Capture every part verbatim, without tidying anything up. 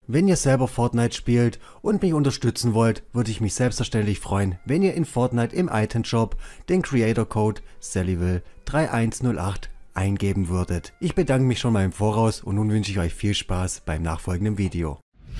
Wenn ihr selber Fortnite spielt und mich unterstützen wollt, würde ich mich selbstverständlich freuen, wenn ihr in Fortnite im Item Shop den Creator Code Sallyville drei eins null acht eingeben würdet. Ich bedanke mich schon mal im Voraus und nun wünsche ich euch viel Spaß beim nachfolgenden Video.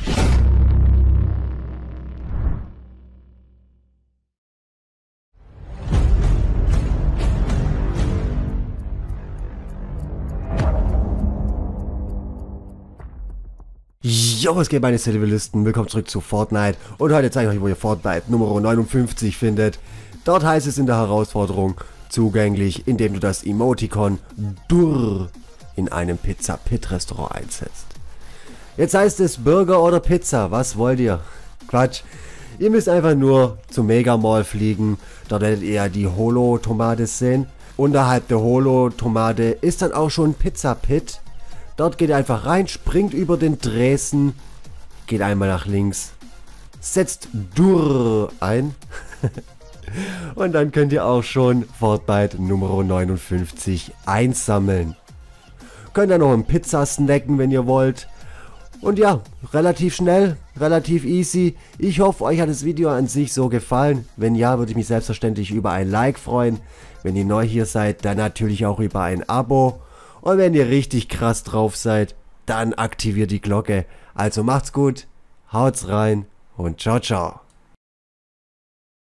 Jo, was geht meine Sallyvillisten? Willkommen zurück zu Fortnite und heute zeige ich euch, wo ihr Fortnite Nummer neunundfünfzig findet. Dort heißt es in der Herausforderung zugänglich, indem du das Emoticon Durr in einem Pizza Pit Restaurant einsetzt. Jetzt heißt es Burger oder Pizza, was wollt ihr? Quatsch, ihr müsst einfach nur zum Mega Mall fliegen, dort werdet ihr die Holo-Tomate sehen. Unterhalb der Holo-Tomate ist dann auch schon Pizza Pit. Dort geht ihr einfach rein, springt über den Tresen, geht einmal nach links, setzt Durr ein und dann könnt ihr auch schon Fortnite Nummer neunundfünfzig einsammeln. Könnt ihr noch eine Pizza snacken, wenn ihr wollt. Und ja, relativ schnell, relativ easy. Ich hoffe, euch hat das Video an sich so gefallen. Wenn ja, würde ich mich selbstverständlich über ein Like freuen. Wenn ihr neu hier seid, dann natürlich auch über ein Abo. Und wenn ihr richtig krass drauf seid, dann aktiviert die Glocke. Also macht's gut, haut's rein und ciao ciao.